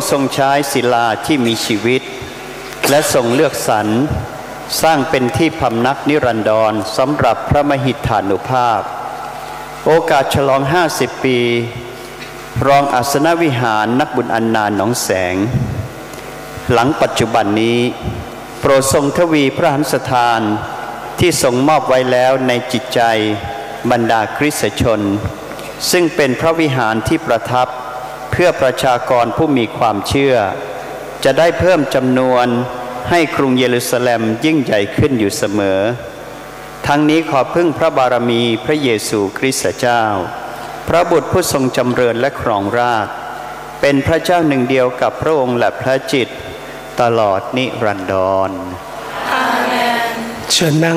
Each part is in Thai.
ทรงใช้ศิลาที่มีชีวิตและทรงเลือกสรรสร้างเป็นที่พำนักนิรันดรสำหรับพระมหิทธานุภาพโอกาสฉลอง50 ปีรองอาสนวิหารนักบุญอันนานหนองแสงหลังปัจจุบันนี้โปรดทรงทวีพระหันสถานที่ทรงมอบไว้แล้วในจิตใจบรรดาคริสตชนซึ่งเป็นพระวิหารที่ประทับเพื่อประชากรผู้มีความเชื่อจะได้เพิ่มจำนวนให้กรุงเยรูซาเล็มยิ่งใหญ่ขึ้นอยู่เสมอทั้งนี้ขอพึ่งพระบารมีพระเยซูคริสต์เจ้าพระบุตรผู้ทรงจำเริญและครองราชย์เป็นพระเจ้าหนึ่งเดียวกับพระองค์และพระจิตตลอดนิรันดรอาเมนเชิญนั่ง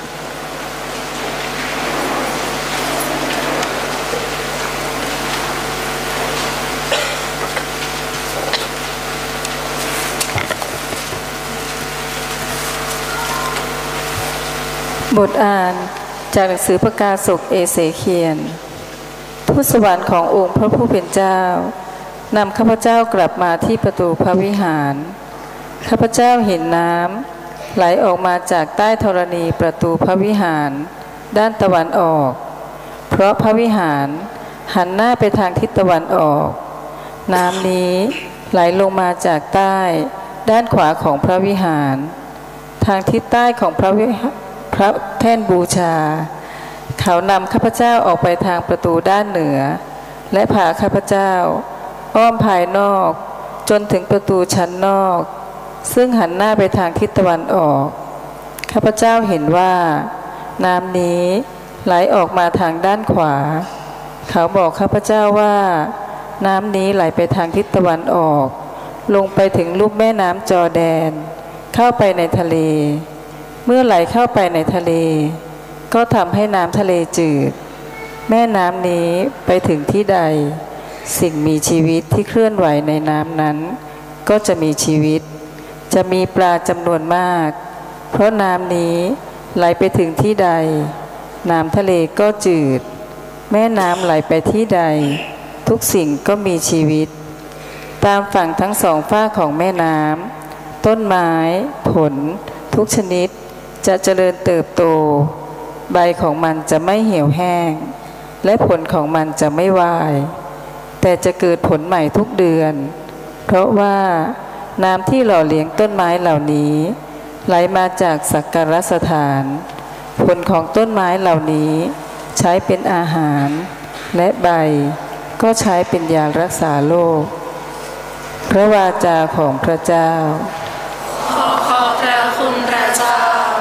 บทอ่านจากหนังสือพระกาสกเอเสเคียลทูตสวรรค์ขององค์พระผู้เป็นเจ้านำข้าพเจ้ากลับมาที่ประตูพระวิหารข้าพเจ้าเห็นน้ำไหลออกมาจากใต้ธรณีประตูพระวิหารด้านตะวันออกเพราะพระวิหารหันหน้าไปทางทิศตะวันออกน้ำนี้ไหลลงมาจากใต้ด้านขวาของพระวิหารทางทิศใต้ของพระแท่นบูชาเขานำข้าพเจ้าออกไปทางประตูด้านเหนือและพาข้าพเจ้าอ้อมภายนอกจนถึงประตูชั้นนอกซึ่งหันหน้าไปทางทิศตะวันออกข้าพเจ้าเห็นว่าน้ำนี้ไหลออกมาทางด้านขวาเขาบอกข้าพเจ้าว่าน้ำนี้ไหลไปทางทิศตะวันออกลงไปถึงลุ่มแม่น้ำจอร์แดนเข้าไปในทะเลเมื่อไหลเข้าไปในทะเลก็ทำให้น้ำทะเลจืดแม่น้ำนี้ไปถึงที่ใดสิ่งมีชีวิตที่เคลื่อนไหวในน้ำนั้นก็จะมีชีวิตจะมีปลาจำนวนมากเพราะน้ำนี้ไหลไปถึงที่ใดน้ำทะเลก็จืดแม่น้ำไหลไปที่ใดทุกสิ่งก็มีชีวิตตามฝั่งทั้งสองฝั่งของแม่น้ำต้นไม้ผลทุกชนิดจะเจริญเติบโตใบของมันจะไม่เหี่ยวแห้งและผลของมันจะไม่วายแต่จะเกิดผลใหม่ทุกเดือนเพราะว่าน้ำที่หล่อเลี้ยงต้นไม้เหล่านี้ไหลมาจากสักการสถานผลของต้นไม้เหล่านี้ใช้เป็นอาหารและใบก็ใช้เป็นยารักษาโรคพระวาจาของพระเจ้าขอพระคุณพระเจ้า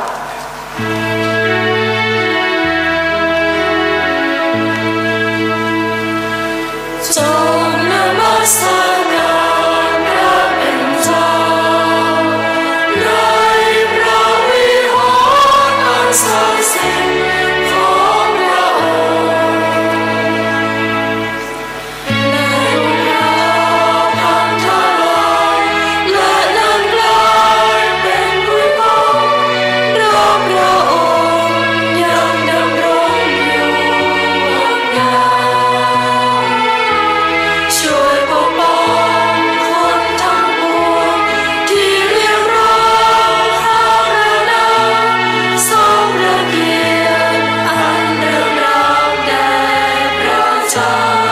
จงนมัสการพระเป็นเจ้าในพระวิหารอันศักดิ์สิทธิ์ของพระองค์ในเราพังทลายและน้ำลายเป็นผุยผงเราพระองค์ยังดำรงอยู่งดงามช่วยปกป้องคนทั้งปวงที่เรียกร้องหาพระนามทรงพระเกียรติอันเรืองรองแด่พระเจ้า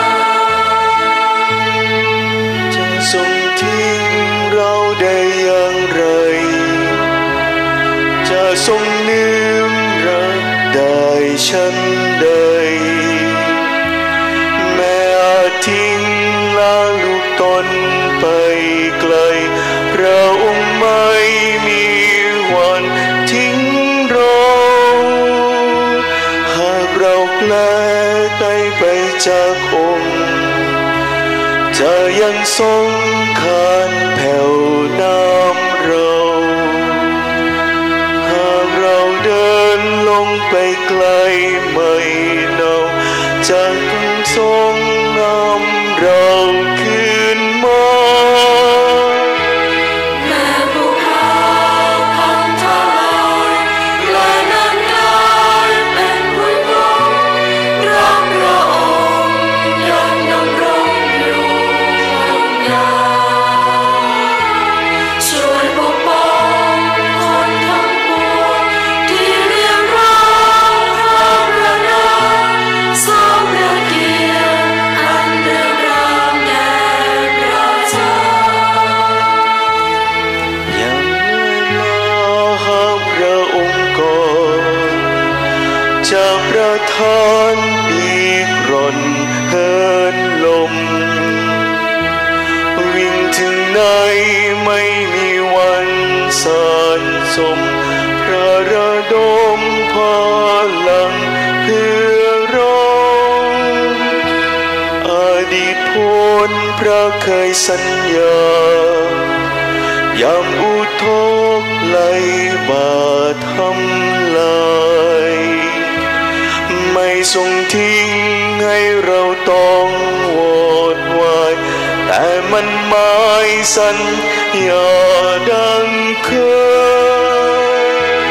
จะทรงทิ้งเราได้อย่างไรจะทรงลืมเราได้ฉันใดแม้อาจทิ้งลาลูกตนไปไกลพระองค์ไม่มีวันทิ้งเราหากเราแปลไกลไปจากองค์จะยังทรงคานแผ่วน้ำเราหากเราเดินลงไปไกลไม่เนาจะทรงนำเราคืนมาแม้ภูเขาพังทลายและน้ำลายเป็นผุยผงเราพระองค์ยังดำรงอยู่งดงามทานปีกร่อนเหินลมวิ่งถึงไหนไม่มีวันสานสมพระระดมพลังเพื่อร้องอดีตพ้นพระเคยสัญญายามอุทกไล่บาทำลายไม่ทรงทิ้งให้เราต้องวอดวายแต่มันหมายสัญญาดังเคย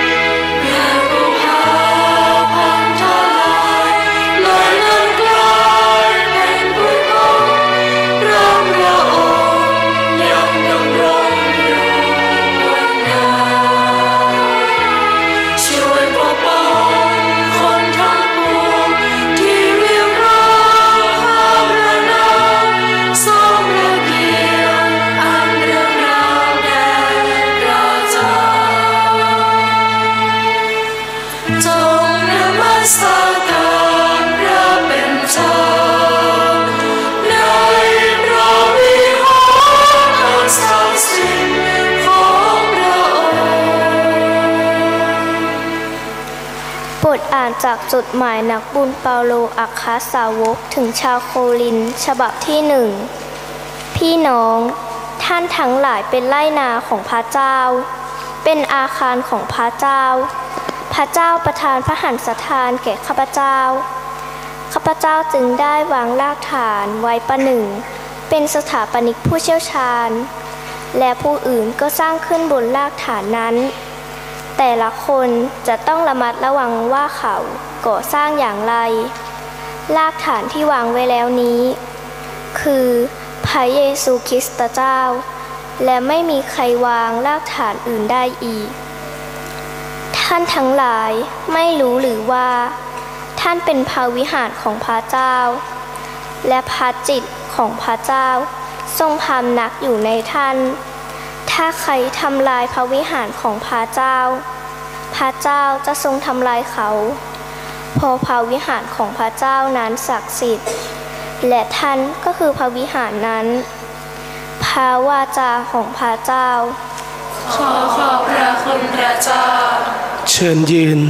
บทอ่านจากจดหมายนักบุญเปาโลอัครสาวกถึงชาวโครินธ์ฉบับที่1พี่น้องท่านทั้งหลายเป็นไร่นาของพระเจ้าเป็นอาคารของพระเจ้าพระเจ้าประทานพระหัตถ์ทานแก่ข้าพเจ้าข้าพเจ้าจึงได้วางรากฐานไว้ประหนึ่งเป็นสถาปนิกผู้เชี่ยวชาญและผู้อื่นก็สร้างขึ้นบนรากฐานนั้นแต่ละคนจะต้องระมัดระวังว่าเขาก่อสร้างอย่างไรรากฐานที่วางไว้แล้วนี้คือพระเยซูคริสต์เจ้าและไม่มีใครวางรากฐานอื่นได้อีกท่านทั้งหลายไม่รู้หรือว่าท่านเป็นพระวิหารของพระเจ้าและพระจิตของพระเจ้าทรงพำนักอยู่ในท่านถ้าใครทำลายพระวิหารของพระเจ้าพระเจ้าจะทรงทำลายเขาเพราะพระวิหารของพระเจ้านั้นศักดิ์สิทธิ์และท่านก็คือพระวิหารนั้นพระวาจาของพระเจ้าขอขอบพระคุณพระเจ้าเชิญยืน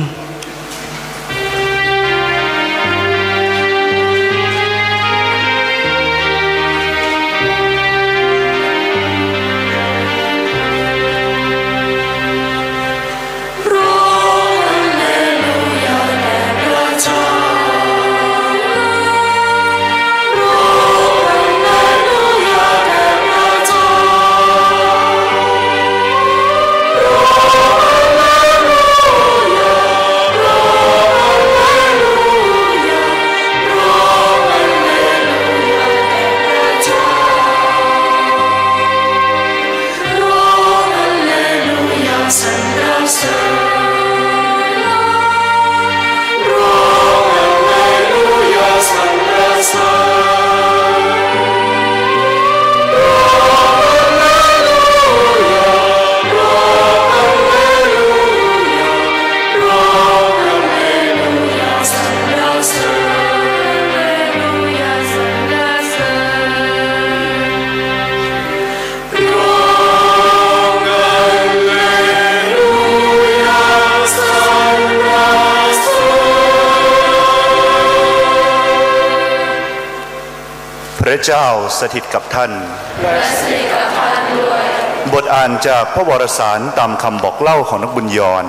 พระเจ้าสถิตกับท่านและสถิตกับท่านด้วยบทอ่านจากพระวรสารตามคำบอกเล่าของนักบุญยร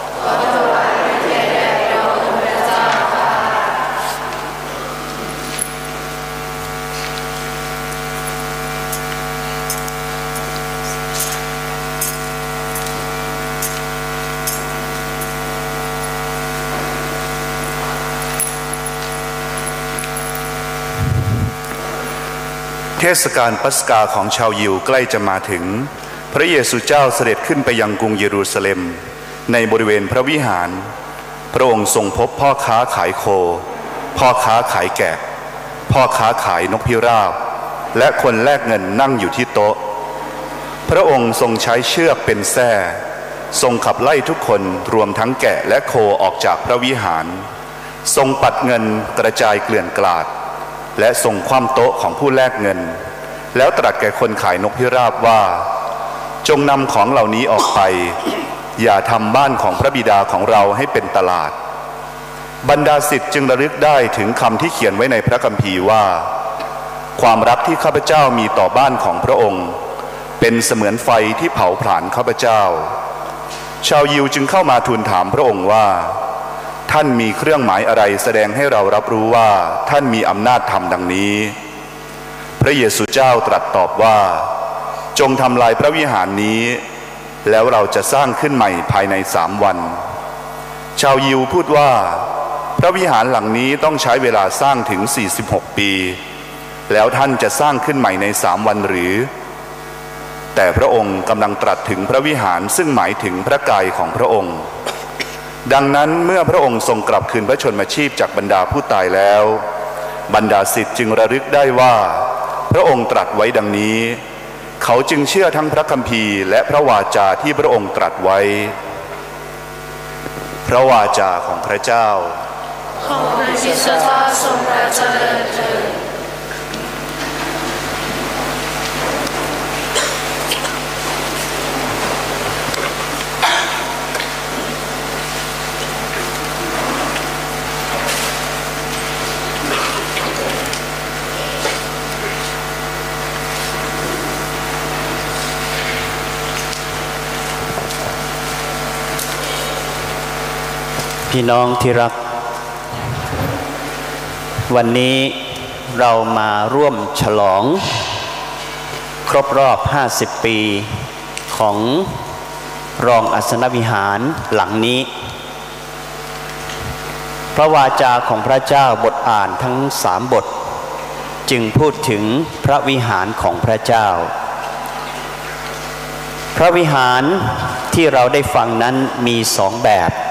เทศกาลปัสกาของชาวยิวใกล้จะมาถึงพระเยซูเจ้าเสด็จขึ้นไปยังกรุงเยรูซาเล็มในบริเวณพระวิหารพระองค์ทรงพบพ่อค้าขายโคพ่อค้าขายแกะพ่อค้าขายนกพิราบและคนแลกเงินนั่งอยู่ที่โต๊ะพระองค์ทรงใช้เชือกเป็นแส้ทรงขับไล่ทุกคนรวมทั้งแกะและโคออกจากพระวิหารทรงปัดเงินกระจายเกลื่อนกลาดและทรงคว่ำโต๊ะของผู้แลกเงินแล้วตรัสแก่คนขายนกพิราบว่าจงนำของเหล่านี้ออกไปอย่าทำบ้านของพระบิดาของเราให้เป็นตลาดบรรดาศิษย์จึงระลึกได้ถึงคำที่เขียนไว้ในพระคัมภีร์ว่าความรักที่ข้าพเจ้ามีต่อบ้านของพระองค์เป็นเสมือนไฟที่เผาผลาญข้าพเจ้าชาวยิวจึงเข้ามาทูลถามพระองค์ว่าท่านมีเครื่องหมายอะไรแสดงให้เรารับรู้ว่าท่านมีอำนาจทำดังนี้พระเยซูเจ้าตรัสตอบว่าจงทำลายพระวิหารนี้แล้วเราจะสร้างขึ้นใหม่ภายใน3 วันชาวยิวพูดว่าพระวิหารหลังนี้ต้องใช้เวลาสร้างถึง46 ปีแล้วท่านจะสร้างขึ้นใหม่ใน3 วันหรือแต่พระองค์กำลังตรัสถึงพระวิหารซึ่งหมายถึงพระกายของพระองค์ดังนั้นเมื่อพระองค์ทรงกลับคืนพระชนมาชีพจากบรรดาผู้ตายแล้วบรรดาศิษย์จึงระลึกได้ว่าพระองค์ตรัสไว้ดังนี้เขาจึงเชื่อทั้งพระคัมภีร์และพระวาจาที่พระองค์ตรัสไว้พระวาจาของพระเจ้าขอพระคริสต์เจ้าทรงพระเจริญเถิดพี่น้องที่รักวันนี้เรามาร่วมฉลองครบรอบ50 ปีของรองอัสนวิหารหลังนี้พระวาจาของพระเจ้าบทอ่านทั้ง3 บทจึงพูดถึงพระวิหารของพระเจ้าพระวิหารที่เราได้ฟังนั้นมี2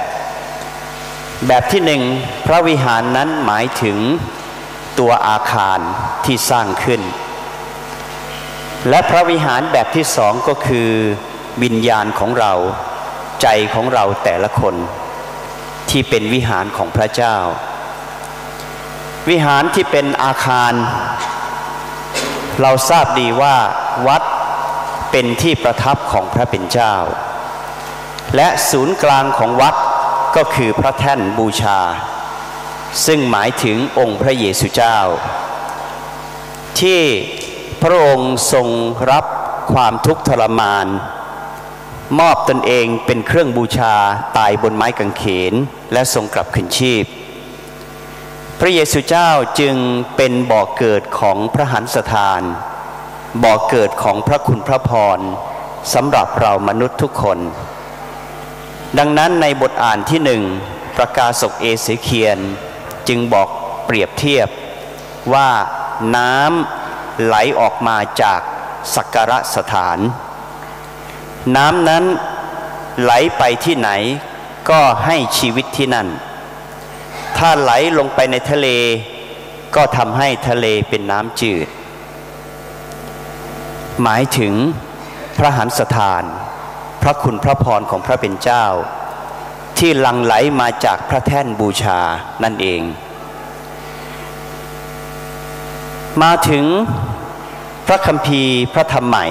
แบบที่1พระวิหารนั้นหมายถึงตัวอาคารที่สร้างขึ้นและพระวิหารแบบที่2ก็คือวิญญาณของเราใจของเราแต่ละคนที่เป็นวิหารของพระเจ้าวิหารที่เป็นอาคารเราทราบดีว่าวัดเป็นที่ประทับของพระเป็นเจ้าและศูนย์กลางของวัดก็คือพระแท่นบูชาซึ่งหมายถึงองค์พระเยซูเจ้าที่พระองค์ทรงรับความทุกข์ทรมานมอบตนเองเป็นเครื่องบูชาตายบนไม้กางเขนและทรงกลับคืนชีพพระเยซูเจ้าจึงเป็นบ่อเกิดของพระหันสถานบ่อเกิดของพระคุณพระพรสำหรับเรามนุษย์ทุกคนดังนั้นในบทอ่านที่1ประกาศกเอเสเคียนจึงบอกเปรียบเทียบว่าน้ำไหลออกมาจากสักการะสถานน้ำนั้นไหลไปที่ไหนก็ให้ชีวิตที่นั่นถ้าไหลลงไปในทะเลก็ทำให้ทะเลเป็นน้ำจืดหมายถึงพระหันสถานพระคุณพระพรของพระเป็นเจ้าที่หลั่งไหลมาจากพระแท่นบูชานั่นเองมาถึงพระคัมภีร์พระธรรมใหม่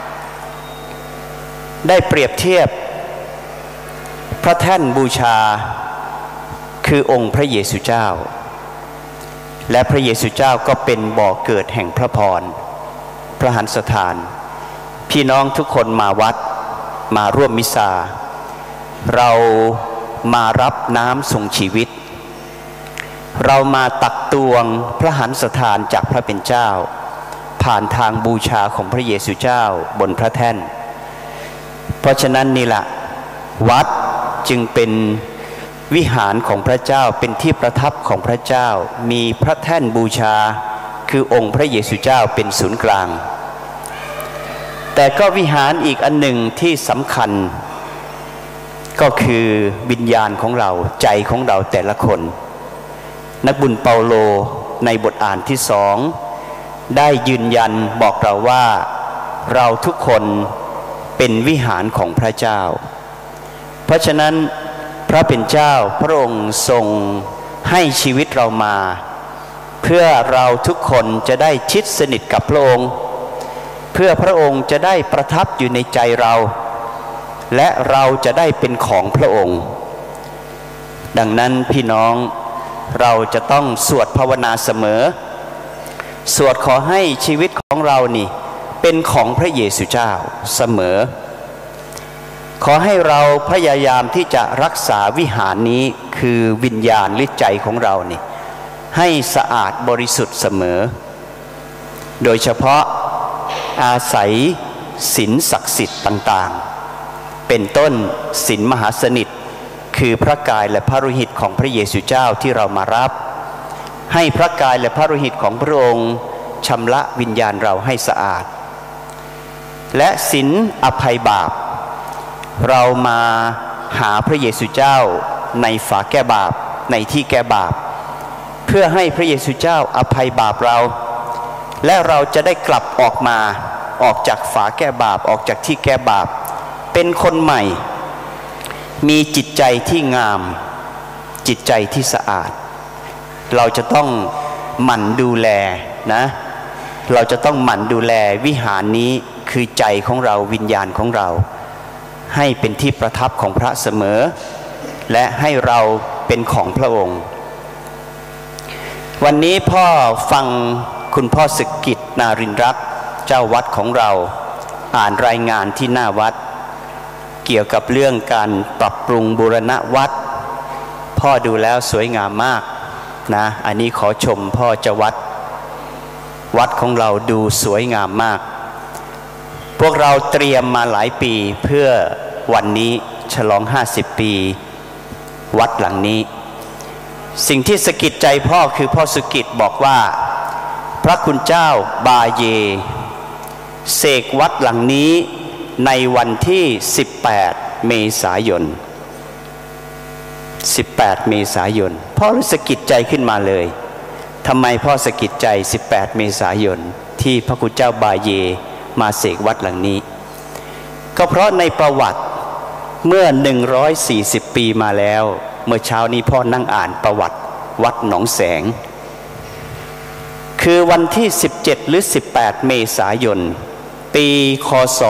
ได้เปรียบเทียบพระแท่นบูชาคือองค์พระเยซูเจ้าและพระเยซูเจ้าก็เป็นบ่อเกิดแห่งพระพรพระหันสถานพี่น้องทุกคนมาวัดมาร่วมมิสซาเรามารับน้ำทรงชีวิตเรามาตักตวงพระหันสถานจากพระเป็นเจ้าผ่านทางบูชาของพระเยซูเจ้าบนพระแท่นเพราะฉะนั้นนี่แหละวัดจึงเป็นวิหารของพระเจ้าเป็นที่ประทับของพระเจ้ามีพระแท่นบูชาคือองค์พระเยซูเจ้าเป็นศูนย์กลางแต่ก็วิหารอีกอันหนึ่งที่สำคัญก็คือวิญญาณของเราใจของเราแต่ละคนนักบุญเปาโลในบทอ่านที่2ได้ยืนยันบอกเราว่าเราทุกคนเป็นวิหารของพระเจ้าเพราะฉะนั้นพระเป็นเจ้าพระองค์ทรงให้ชีวิตเรามาเพื่อเราทุกคนจะได้ชิดสนิทกับพระองค์เพื่อพระองค์จะได้ประทับอยู่ในใจเราและเราจะได้เป็นของพระองค์ดังนั้นพี่น้องเราจะต้องสวดภาวนาเสมอสวดขอให้ชีวิตของเรานี่เป็นของพระเยซูเจ้าเสมอขอให้เราพยายามที่จะรักษาวิหารนี้คือวิญญาณหรือใจของเรานี่ให้สะอาดบริสุทธิ์เสมอโดยเฉพาะอาศัยศีลศักดิ์สิทธิ์ต่างๆเป็นต้นศีลมหาสนิทคือพระกายและพระโลหิตของพระเยซูเจ้าที่เรามารับให้พระกายและพระโลหิตของพระองค์ชำระวิญญาณเราให้สะอาดและศีลอภัยบาปเรามาหาพระเยซูเจ้าในฝาแก้บาปในที่แก้บาปเพื่อให้พระเยซูเจ้าอภัยบาปเราและเราจะได้กลับออกมาออกจากฝาแก้บาปออกจากที่แก้บาปเป็นคนใหม่มีจิตใจที่งามจิตใจที่สะอาดเราจะต้องหมั่นดูแลนะเราจะต้องหมั่นดูแลวิหารนี้คือใจของเราวิญญาณของเราให้เป็นที่ประทับของพระเสมอและให้เราเป็นของพระองค์วันนี้พ่อฟังคุณพ่อสึกกิจนารินทร์รักเจ้าวัดของเราอ่านรายงานที่หน้าวัดเกี่ยวกับเรื่องการปรับปรุงบูรณะวัดพ่อดูแล้วสวยงามมากนะอันนี้ขอชมพ่อเจ้าวัดของเราดูสวยงามมากพวกเราเตรียมมาหลายปีเพื่อวันนี้ฉลอง50 ปีวัดหลังนี้สิ่งที่สะกิดใจพ่อคือพ่อสุกิจบอกว่าพระคุณเจ้าบาเยเสกวัดหลังนี้ในวันที่18 เมษายน18 เมษายนพ่อรู้สะกิดใจขึ้นมาเลยทำไมพ่อสะกิดใจ18 เมษายนที่พระคุณเจ้าบาเยมาเสกวัดหลังนี้ก็เพราะในประวัติเมื่อ140 ปีมาแล้วเมื่อเช้านี้พ่อนั่งอ่านประวัติวัดหนองแสงคือวันที่17 หรือ18 เมษายนปีคศ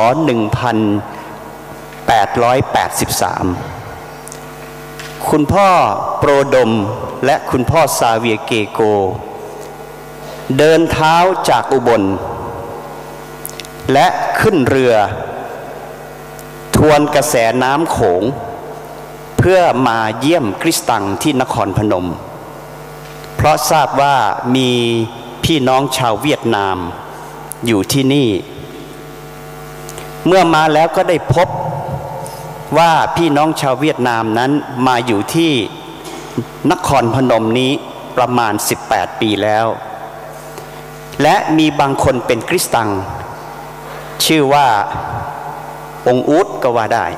1883คุณพ่อโปรดมและคุณพ่อซาเวียเกโกเดินเท้าจากอุบลและขึ้นเรือทวนกระแสน้ำโขงเพื่อมาเยี่ยมคริสตังที่นครพนมเพราะทราบว่ามีพี่น้องชาวเวียดนามอยู่ที่นี่เมื่อมาแล้วก็ได้พบว่าพี่น้องชาวเวียดนามนั้นมาอยู่ที่นครพนมนี้ประมาณ18 ปีแล้วและมีบางคนเป็นคริสตังชื่อว่าองค์อุดก็ว่าได้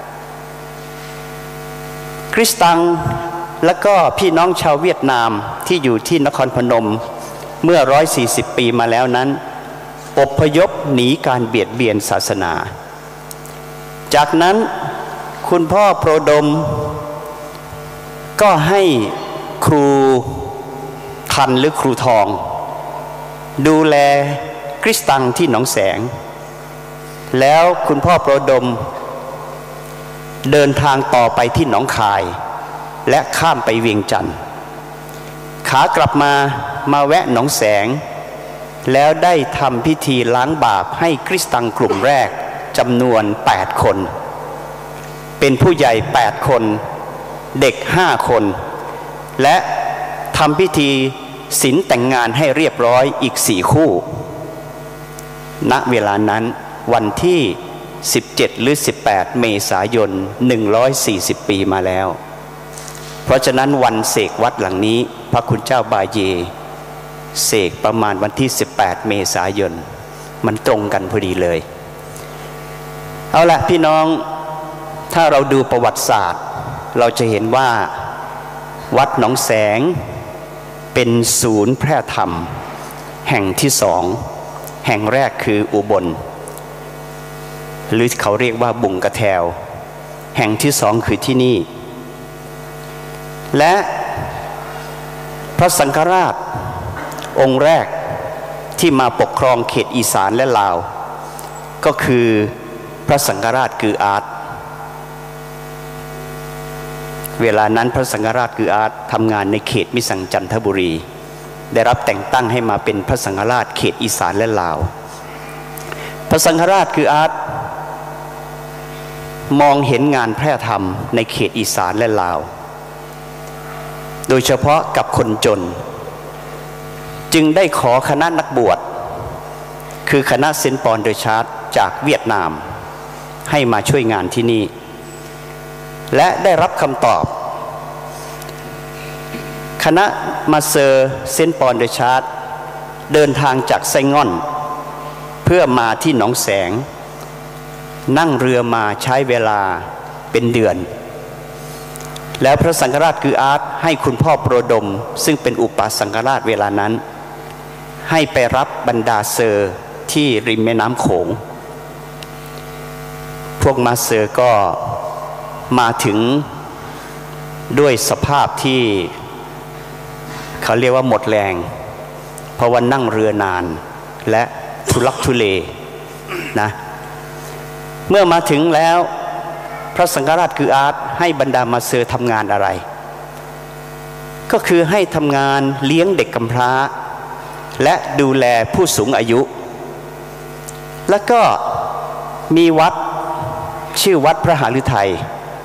คริสตังและก็พี่น้องชาวเวียดนามที่อยู่ที่นครพนมเมื่อ140 ปีมาแล้วนั้นอพยพหนีการเบียดเบียนศาสนาจากนั้นคุณพ่อโปรดมก็ให้ครูทันหรือครูทองดูแลคริสตังที่หนองแสงแล้วคุณพ่อโปรดมเดินทางต่อไปที่หนองคายและข้ามไปเวียงจันทร์ขากลับมาแวะหนองแสงแล้วได้ทำพิธีล้างบาปให้คริสตังกลุ่มแรกจำนวน8 คนเป็นผู้ใหญ่8 คนเด็ก5 คนและทำพิธีศีลแต่งงานให้เรียบร้อยอีก4 คู่ณเวลานั้นวันที่17 หรือ18 เมษายน140 ปีมาแล้วเพราะฉะนั้นวันเสกวัดหลังนี้พระคุณเจ้าบาเยเสกประมาณวันที่18 เมษายนมันตรงกันพอดีเลยเอาละพี่น้องถ้าเราดูประวัติศาสตร์เราจะเห็นว่าวัดหนองแสงเป็นศูนย์แพร่ธรรมแห่งที่2แห่งแรกคืออุบลหรือเขาเรียกว่าบุงกระแทวแห่งที่2คือที่นี่และพระสังฆราชองค์แรกที่มาปกครองเขตอีสานและลาวก็คือพระสังฆราชกืออาร์ตเวลานั้นพระสังฆราชกืออาร์ตทำงานในเขตมิสังจันทบุรีได้รับแต่งตั้งให้มาเป็นพระสังฆราชเขตอีสานและลาวพระสังฆราชกืออาร์ตมองเห็นงานแพร่ธรรมในเขตอีสานและลาวโดยเฉพาะกับคนจนจึงได้ขอคณะนักบวชคือคณะเซนต์ปอนเดอชาร์ดจากเวียดนามให้มาช่วยงานที่นี่และได้รับคำตอบคณะมาเซอร์เซนต์ปอนเดอชาร์ดเดินทางจากไซง่อนเพื่อมาที่หนองแสงนั่งเรือมาใช้เวลาเป็นเดือนแล้วพระสังฆราชกืออาร์ตให้คุณพ่อโปรดมซึ่งเป็นอุปสังฆราชเวลานั้นให้ไปรับบรรดาเซอร์ที่ริมแม่น้ำโขงพวกมาเซอร์ก็มาถึงด้วยสภาพที่เขาเรียกว่าหมดแรงเพราะว่านั่งเรือนานและทุลักทุเลนะเมื่อมาถึงแล้วพระสังฆราชกืออาร์ตให้บรรดามาเซอร์ทำงานอะไรก็คือให้ทำงานเลี้ยงเด็กกำพร้าและดูแลผู้สูงอายุแล้วก็มีวัดชื่อวัดพระหฤทัย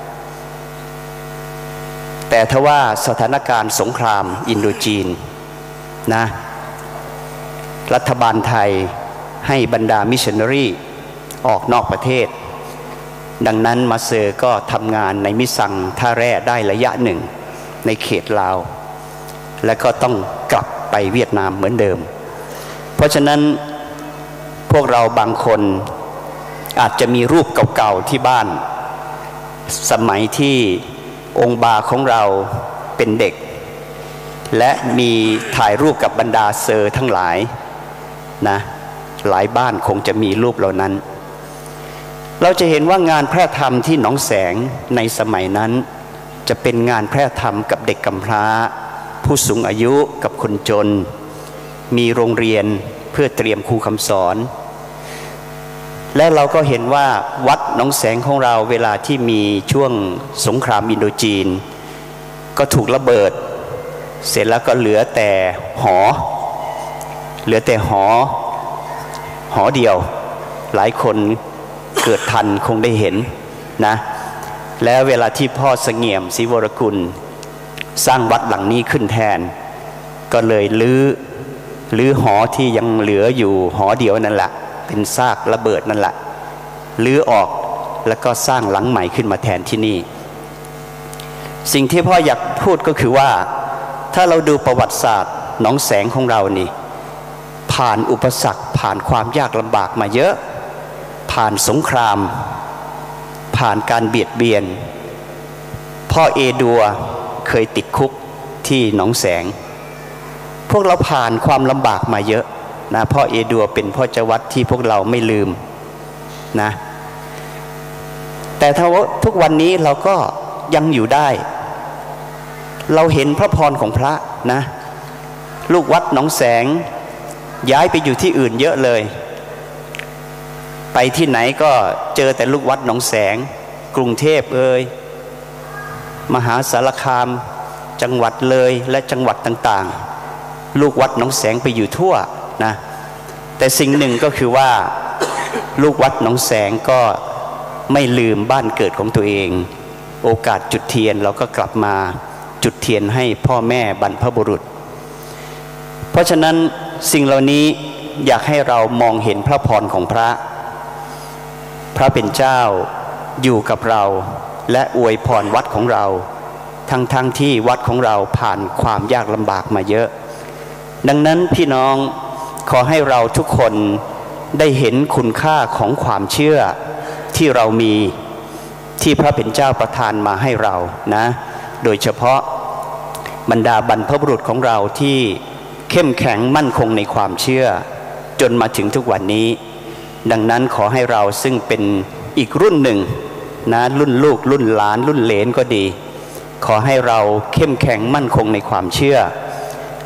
แต่ทว่าสถานการณ์สงครามอินโดจีนนะรัฐบาลไทยให้บรรดามิชชันนารีออกนอกประเทศดังนั้นมาเซอร์ก็ทำงานในมิซังท่าแร่ได้ระยะหนึ่งในเขตลาวและก็ต้องกลับไปเวียดนามเหมือนเดิมเพราะฉะนั้นพวกเราบางคนอาจจะมีรูปเก่าๆที่บ้านสมัยที่องค์บาของเราเป็นเด็กและมีถ่ายรูปกับบรรดาเซอร์ทั้งหลายนะหลายบ้านคงจะมีรูปเหล่านั้นเราจะเห็นว่างานแพร่ธรรมที่หนองแสงในสมัยนั้นจะเป็นงานแพร่ธรรมกับเด็กกำพร้าผู้สูงอายุกับคนจนมีโรงเรียนเพื่อเตรียมครูคำสอนและเราก็เห็นว่าวัดหนองแสงของเราเวลาที่มีช่วงสงครามอินโดจีนก็ถูกระเบิดเสร็จแล้วก็เหลือแต่หอเดียวหลายคนเกิดทันคงได้เห็นนะแล้วเวลาที่พ่อเสงี่ยมศรีวรกุลสร้างวัดหลังนี้ขึ้นแทนก็เลยลื้อหอที่ยังเหลืออยู่หอเดียวนั่นแหละเป็นซากระเบิดนั่นแหละลื้อออกแล้วก็สร้างหลังใหม่ขึ้นมาแทนที่นี่สิ่งที่พ่ออยากพูดก็คือว่าถ้าเราดูประวัติศาสตร์หนองแสงของเรานี่ผ่านอุปสรรคผ่านความยากลำบากมาเยอะผ่านสงครามผ่านการเบียดเบียนพ่อเอดัวเคยติดคุกที่หนองแสงพวกเราผ่านความลำบากมาเยอะนะพ่อเอดัวเป็นพ่อเจ้าวัดที่พวกเราไม่ลืมนะแต่ถ้าทุกวันนี้เราก็ยังอยู่ได้เราเห็นพระพรของพระนะลูกวัดหนองแสงย้ายไปอยู่ที่อื่นเยอะเลยไปที่ไหนก็เจอแต่ลูกวัดหนองแสงกรุงเทพมหาสารคามจังหวัดเลยและจังหวัดต่างๆลูกวัดหนองแสงไปอยู่ทั่วนะแต่สิ่งหนึ่งก็คือว่าลูกวัดหนองแสงก็ไม่ลืมบ้านเกิดของตัวเองโอกาสจุดเทียนเราก็กลับมาจุดเทียนให้พ่อแม่บรรพบุรุษเพราะฉะนั้นสิ่งเหล่านี้อยากให้เรามองเห็นพระพรของพระเป็นเจ้าอยู่กับเราและอวยพรวัดของเราทั้งที่วัดของเราผ่านความยากลำบากมาเยอะดังนั้นพี่น้องขอให้เราทุกคนได้เห็นคุณค่าของความเชื่อที่เรามีที่พระเป็นเจ้าประทานมาให้เรานะโดยเฉพาะบรรดาบรรพบุรุษของเราที่เข้มแข็งมั่นคงในความเชื่อจนมาถึงทุกวันนี้ดังนั้นขอให้เราซึ่งเป็นอีกรุ่นหนึ่งนะรุ่นลูกรุ่นหลานรุ่นเหลนก็ดีขอให้เราเข้มแข็งมั่นคงในความเชื่อ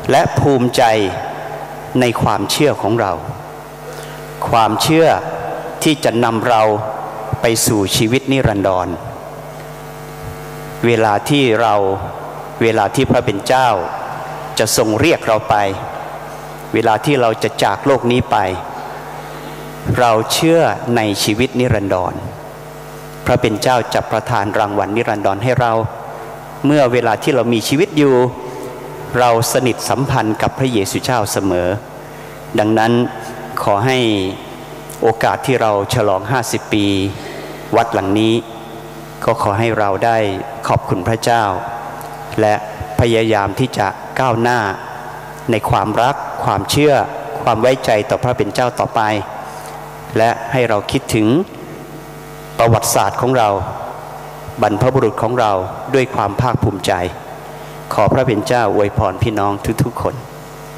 และภูมิใจในความเชื่อของเราความเชื่อที่จะนำเราไปสู่ชีวิตนิรันดรเวลาที่พระเป็นเจ้าจะทรงเรียกเราไปเวลาที่เราจะจากโลกนี้ไปเราเชื่อในชีวิตนิรันดรพระเป็นเจ้าจะประทานรางวัลนิรันดรให้เราเมื่อเวลาที่เรามีชีวิตอยู่เราสนิทสัมพันธ์กับพระเยซูเจ้าเสมอดังนั้นขอให้โอกาสที่เราฉลอง50 ปีวัดหลังนี้ก็ขอให้เราได้ขอบคุณพระเจ้าและพยายามที่จะก้าวหน้าในความรักความเชื่อความไว้ใจต่อพระเป็นเจ้าต่อไปและให้เราคิดถึงประวัติศาสตร์ของเราบรรพบุรุษของเราด้วยความภาคภูมิใจขอพระเป็นเจ้าอวยพรพี่น้องทุกๆคน